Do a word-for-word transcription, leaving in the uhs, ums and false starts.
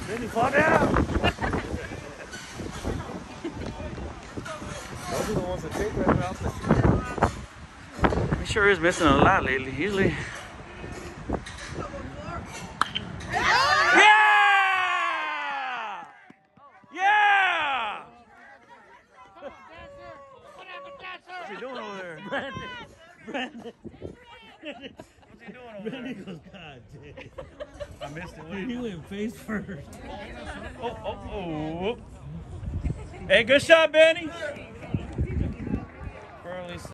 Benny, fall down! Those are the ones that take right out the He sure is missing a lot lately. Usually. Yeah! Yeah! What's he doing over there? Brandon. Brandon. What's he doing over Brandon there? goes, God damn. I missed it. Dude, he went face first. Oh, oh, oh. Hey, good shot, Benny.